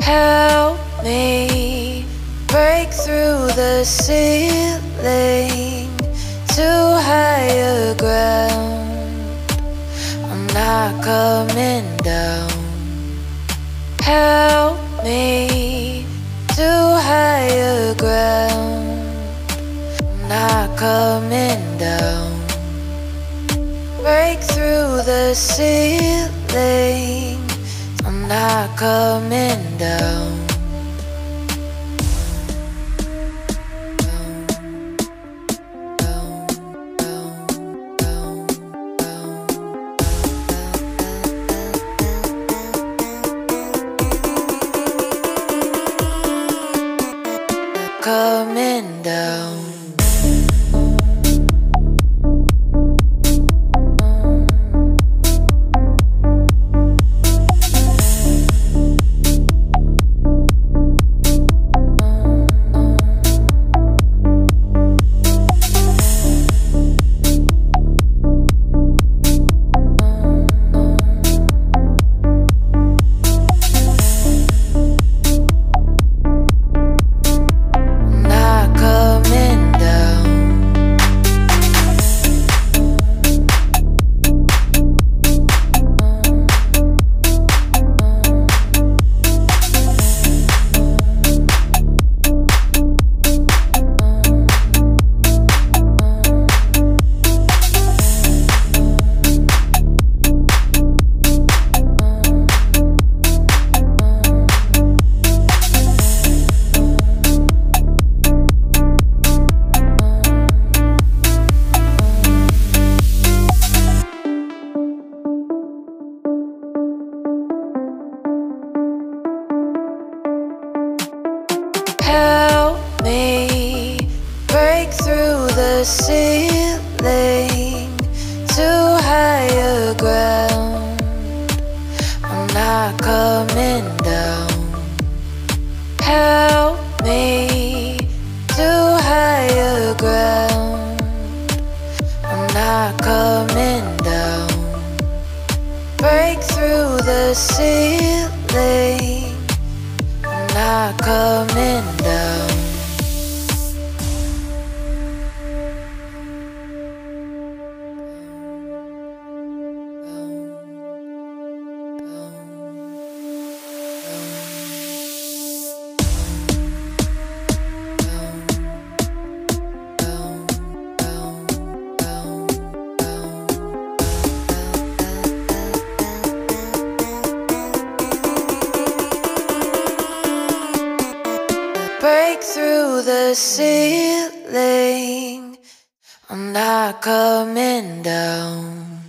Help me break through the ceiling to higher ground. I'm not coming down. Help me to higher ground. I'm not coming down. Break through the ceiling. I'm not coming down. Coming down. Help me break through the ceiling to higher ground. I'm not coming down. Help me to higher ground. I'm not coming down. Break through the ceiling. Not coming down. Break through the ceiling. I'm not coming down.